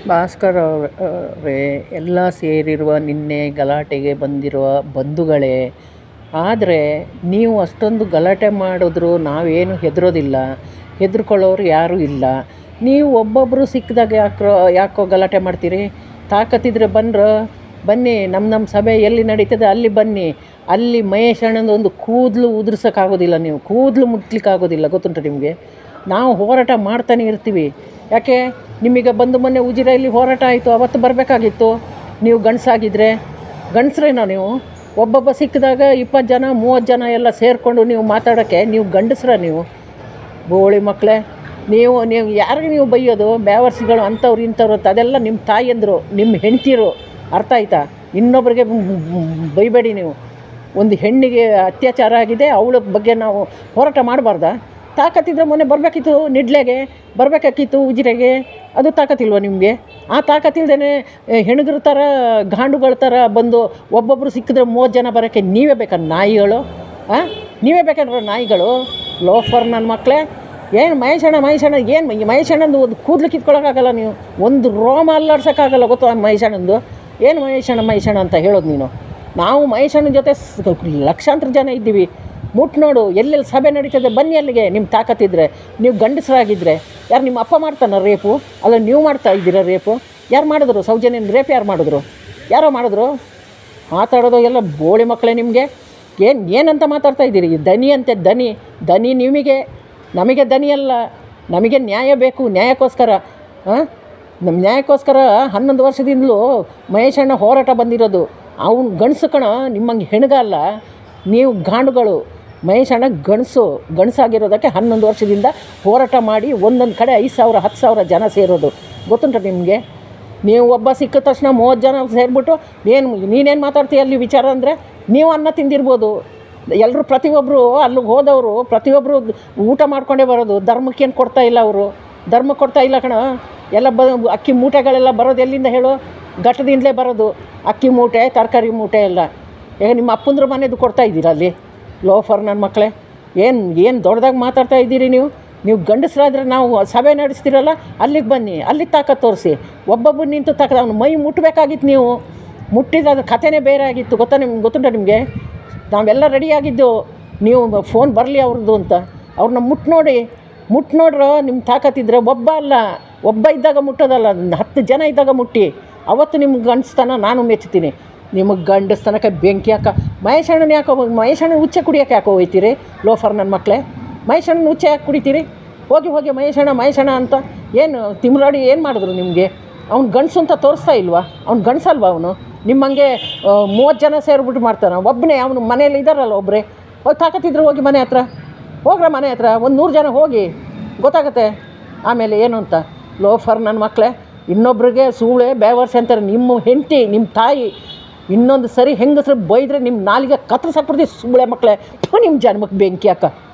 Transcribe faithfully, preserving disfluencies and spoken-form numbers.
ಭಾಸ್ಕರ್ ಅವರೇ, ಎಲ್ಲ ಸೇರಿರುವ ನಿನ್ನೆ ಗಲಾಟೆಗೆ ಬಂದಿರುವ ಬಂಧುಗಳೇ, ಆದರೆ ನೀವು ಅಷ್ಟೊಂದು ಗಲಾಟೆ ಮಾಡಿದ್ರು ನಾವೇನು ಹೆದರೋದಿಲ್ಲ, ಹೆದರ್ಕೊಳ್ಳೋರು ಯಾರೂ ಇಲ್ಲ. ನೀವು ಒಬ್ಬೊಬ್ಬರು ಸಿಕ್ಕಿದಾಗ ಯಾಕೋ ಯಾಕೋ ಗಲಾಟೆ ಮಾಡ್ತೀರಿ? ತಾಕತ್ತಿದ್ರೆ ಬಂದ್ರೆ ಬನ್ನಿ, ನಮ್ಮ ನಮ್ಮ ಸಭೆ ಎಲ್ಲಿ ನಡೀತದೆ ಅಲ್ಲಿ ಬನ್ನಿ. ಅಲ್ಲಿ ಮಹೇಶ್ ಅಣ್ಣಂದು ಒಂದು ಕೂದಲು ಉದುರ್ಸೋಕ್ಕಾಗೋದಿಲ್ಲ, ನೀವು ಕೂದಲು ಮುಟ್ಲಿಕ್ಕಾಗೋದಿಲ್ಲ, ಗೊತ್ತುಂಟು ನಿಮಗೆ. ನಾವು ಹೋರಾಟ ಮಾಡ್ತಾನೆ ಇರ್ತೀವಿ. ಯಾಕೆ ನಿಮಗೆ ಬಂದು ಮೊನ್ನೆ ಉಜಿರೆಯಲ್ಲಿ ಹೋರಾಟ ಆಯಿತು, ಅವತ್ತು ಬರಬೇಕಾಗಿತ್ತು. ನೀವು ಗಂಡಸಾಗಿದ್ದರೆ ಗಂಡಸ್ರೇನೋ ನೀವು? ಒಬ್ಬೊಬ್ಬ ಸಿಕ್ಕಿದಾಗ ಇಪ್ಪತ್ತು ಜನ ಮೂವತ್ತು ಜನ ಎಲ್ಲ ಸೇರಿಕೊಂಡು ನೀವು ಮಾತಾಡೋಕ್ಕೆ ನೀವು ಗಂಡಸ್ರ? ನೀವು ಬೋಳಿ ಮಕ್ಕಳೇ, ನೀವು ನೀವು ಯಾರಿಗೆ ನೀವು ಬೈಯೋದು? ಬ್ಯಾವರ್ಸಿಗಳು ಅಂಥವ್ರು ಇಂಥವ್ರು ಅಂತ, ಅದೆಲ್ಲ ನಿಮ್ಮ ತಾಯಿಯಂದರು, ನಿಮ್ಮ ಹೆಂಡ್ತಿರು, ಅರ್ಥ ಆಯ್ತಾ? ಇನ್ನೊಬ್ರಿಗೆ ಬೈಬೇಡಿ ನೀವು. ಒಂದು ಹೆಣ್ಣಿಗೆ ಅತ್ಯಾಚಾರ ಆಗಿದೆ, ಅವಳ ಬಗ್ಗೆ ನಾವು ಹೋರಾಟ ಮಾಡಬಾರ್ದಾ? ತಾಕತ್ತಿದ್ರೆ ಮೊನ್ನೆ ಬರಬೇಕಿತ್ತು, ನಿಡ್ಲೆಗೆ ಬರಬೇಕಾಗಿತ್ತು, ಉಜಿರೆಗೆ. ಅದು ತಾಕತ್ತಿಲ್ವ ನಿಮಗೆ? ಆ ತಾಕತ್ತಿಲ್ದೇ ಹೆಣ್ಗರ ಥರ ಗಾಂಡುಗಳ ಥರ ಬಂದು ಒಬ್ಬೊಬ್ಬರು ಸಿಕ್ಕಿದ್ರೆ ಮೂವತ್ತು ಜನ ಬರೋಕ್ಕೆ ನೀವೇ ಬೇಕಾದ್ರೆ ನಾಯಿಗಳು? ಹಾಂ, ನೀವೇ ಬೇಕಾದ್ರೆ ನಾಯಿಗಳು? ಲೋಫರ್ ನನ್ನ ಮಕ್ಕಳೇ. ಏನು ಮಹೇಶಣ್ಣ ಮಹೇಶಣ್ಣ ಏನು ಈ ಮಹೇಶಣ್ಣಂದು ಒಂದು ಕೂದಲು ಕಿತ್ಕೊಳ್ಳೋಕ್ಕಾಗಲ್ಲ, ನೀವು ಒಂದು ರೋಮ ಅಲ್ಲಾಡ್ಸೋಕ್ಕಾಗಲ್ಲ, ಗೊತ್ತು ಮಹೇಶಣ್ಣಂದು? ಏನು ಮಹೇಶಣ್ಣ ಮಹೇಶಣ್ಣ ಅಂತ ಹೇಳೋದು ನೀನು? ನಾವು ಮಹೇಶಣ್ಣನ ಜೊತೆ ಲಕ್ಷಾಂತರ ಜನ ಇದ್ದೀವಿ. ಮುಟ್ಟು ನೋಡು, ಎಲ್ಲೆಲ್ಲಿ ಸಭೆ ನಡೀತದೆ, ಬನ್ನಿ ಅಲ್ಲಿಗೆ. ನಿಮ್ಮ ತಾಕತ್ತಿದ್ರೆ, ನೀವು ಗಂಡಸರಾಗಿದ್ದರೆ. ಯಾರು ನಿಮ್ಮ ಅಪ್ಪ ಮಾಡ್ತಾನೆ ರೇಪು? ಅಲ್ಲ ನೀವು ಮಾಡ್ತಾ ಇದ್ದೀರಾ ರೇಪು? ಯಾರು ಮಾಡಿದ್ರು? ಸೌಜನ್ಯನ ರೇಪ್ ಯಾರು ಮಾಡಿದ್ರು? ಯಾರೋ ಮಾಡಿದ್ರು? ಮಾತಾಡೋದು ಎಲ್ಲ ಬೋಳಿ ಮಕ್ಕಳೇ ನಿಮಗೆ. ಏನು ಏನಂತ ಮಾತಾಡ್ತಾ ಇದ್ದೀರಿ? ದನಿ ಅಂತೆ, ದನಿ ದನಿ ನಿಮಗೆ, ನಮಗೆ ದನಿ ಅಲ್ಲ. ನಮಗೆ ನ್ಯಾಯ ಬೇಕು, ನ್ಯಾಯಕ್ಕೋಸ್ಕರ. ಹಾಂ, ನಮ್ಮ ನ್ಯಾಯಕ್ಕೋಸ್ಕರ ಹನ್ನೊಂದು ವರ್ಷದಿಂದಲೂ ಮಹೇಶಣ್ಣ ಹೋರಾಟ ಬಂದಿರೋದು. ಅವನು ಗಂಡಸು ಕಣ, ನಿಮ್ಮಂಗೆ ಹೆಣ್ಗಲ್ಲ. ನೀವು ಗಾಂಡುಗಳು. ಮಹೇಶಣ್ಣ ಗಂಡಸು, ಗಂಡಸಾಗಿರೋದಕ್ಕೆ ಹನ್ನೊಂದು ವರ್ಷದಿಂದ ಹೋರಾಟ ಮಾಡಿ ಒಂದೊಂದು ಕಡೆ ಐದು ಸಾವಿರ ಹತ್ತು ಸಾವಿರ ಜನ ಸೇರೋದು, ಗೊತ್ತುಂಟ ನಿಮಗೆ? ನೀವು ಒಬ್ಬ ಸಿಕ್ಕ ತಕ್ಷಣ ಮೂವತ್ತು ಜನ ಸೇರಿಬಿಟ್ಟು ಏನು ನೀನೇನು ಮಾತಾಡ್ತೀಯ ಅಲ್ಲಿ ವಿಚಾರ ಅಂದರೆ? ನೀವು ಅನ್ನ ತಿಂದಿರ್ಬೋದು, ಎಲ್ಲರೂ ಪ್ರತಿಯೊಬ್ಬರು ಅಲ್ಲಿಗೆ ಹೋದವರು ಪ್ರತಿಯೊಬ್ಬರು ಊಟ ಮಾಡ್ಕೊಂಡೇ ಬರೋದು. ಧರ್ಮಕ್ಕೇನು ಕೊಡ್ತಾ ಇಲ್ಲ ಅವರು, ಧರ್ಮ ಕೊಡ್ತಾ ಇಲ್ಲ ಕಣ. ಎಲ್ಲ ಬ ಅಕ್ಕಿ ಮೂಟೆಗಳೆಲ್ಲ ಬರೋದು ಎಲ್ಲಿಂದ ಹೇಳು? ಘಟ್ಟದಿಂದಲೇ ಬರೋದು ಅಕ್ಕಿ ಮೂಟೆ, ತರಕಾರಿ ಮೂಟೆ ಎಲ್ಲ. ಈಗ ನಿಮ್ಮ ಅಪ್ಪಂದ್ರ ಮನೆದು ಕೊಡ್ತಾ ಇದ್ದೀರ ಅಲ್ಲಿ? ಲೋಫರ್ ನನ್ನ ಮಕ್ಕಳೇ, ಏನು ಏನು ದೊಡ್ಡದಾಗಿ ಮಾತಾಡ್ತಾ ಇದ್ದೀರಿ ನೀವು? ನೀವು ಗಂಡಸರಾದರೆ ನಾವು ಸಭೆ ನಡೆಸ್ತೀರಲ್ಲ, ಅಲ್ಲಿಗೆ ಬನ್ನಿ, ಅಲ್ಲಿಗೆ ತಾಕತ್ತು ತೋರಿಸಿ. ಒಬ್ಬೊಬ್ಬರು ನಿಂತು ತಾಕತ್ತು, ಅವ್ನು ಮೈ ಮುಟ್ಟಬೇಕಾಗಿತ್ತು. ನೀವು ಮುಟ್ಟಿದ್ರೆ ಅದು ಕಥೆನೇ ಬೇರೆ ಆಗಿತ್ತು, ಗೊತ್ತಾ ನಿಮ್ಗೆ? ಗೊತ್ತುಂಟ ನಿಮಗೆ? ನಾವೆಲ್ಲ ರೆಡಿಯಾಗಿದ್ದು, ನೀವು ಫೋನ್ ಬರಲಿ ಅವ್ರದ್ದು ಅಂತ. ಅವ್ರನ್ನ ಮುಟ್ಟು ನೋಡಿ, ಮುಟ್ಟು ನೋಡ್ರೋ ನಿಮ್ಮ ತಾಕತ್ತಿದ್ರೆ. ಒಬ್ಬ ಅಲ್ಲ, ಒಬ್ಬ ಇದ್ದಾಗ ಮುಟ್ಟೋದಲ್ಲ, ಹತ್ತು ಜನ ಇದ್ದಾಗ ಮುಟ್ಟಿ. ಅವತ್ತು ನಿಮ್ಗೆ ಗಂಡಸ್ತನ ನಾನು ಮೆಚ್ತೀನಿ. ನಿಮಗೆ ಗಂಡಸ್ತನಕ್ಕೆ ಬೆಂಕಿ ಹಾಕ. ಮಹೇಶಣ್ಣನ ಯಾಕೋ ಮಹೇಶಣ್ಣನ ಉಚ್ಚೆ ಕುಡಿಯೋಕೆ ಯಾಕೋ ಹೋಗ್ತೀರಿ? ಲೋಫರ್ ನನ್ನ ಮಕ್ಕಳೇ, ಮಹೇಶಣ್ಣನ ಉಚ್ಚೆ ಯಾಕೆ ಕುಡಿತೀರಿ? ಹೋಗಿ ಹೋಗಿ ಮಹೇಶಣ್ಣ ಮಹೇಶಣ್ಣ ಅಂತ ಏನು ತಿಮ್ರಾಡಿ ಏನು ಮಾಡಿದ್ರು ನಿಮಗೆ? ಅವ್ನು ಗಂಡಸು ಅಂತ ತೋರಿಸ್ತಾ ಇಲ್ವಾ? ಅವ್ನು ಗಂಡಸಲ್ವಾ ಅವನು? ನಿಮ್ಮಂಗೆ ಮೂವತ್ತು ಜನ ಸೇರಿಬಿಟ್ಟು ಮಾಡ್ತಾನೆ ಒಬ್ಬನೇ. ಅವನು ಮನೇಲಿ ಇದ್ದಾರಲ್ಲ ಒಬ್ಬರೇ. ಹೋಗಿ ತಾಕತ್ತಿದ್ರು ಹೋಗಿ ಮನೆ ಹತ್ರ, ಹೋಗ್ರ ಮನೆ ಹತ್ರ ಒಂದು ನೂರು ಜನ ಹೋಗಿ, ಗೊತ್ತಾಗುತ್ತೆ ಆಮೇಲೆ ಏನು ಅಂತ. ಲೋಫರ್ ನನ್ನ ಮಕ್ಕಳೇ, ಇನ್ನೊಬ್ರಿಗೆ ಸೂಳೆ ಬೇವರ್ಸಿ ಅಂತಾರೆ. ನಿಮ್ಮ ಹೆಂಡತಿ, ನಿಮ್ಮ ತಾಯಿ ಇನ್ನೊಂದು ಸರಿ ಹೆಂಗಸ್ರು ಬೈದರೆ ನಿಮ್ಮ ನಾಲಿಗೆ ಕತ್ತರಿಸಾಕ್ಬಿಡ್ತೀವಿ ಸೂಳೆ ಮಕ್ಕಳೇ. ನಿಮ್ಮ ಜನ್ಮಕ್ಕೆ ಬೆಂಕಿ ಹಾಕ.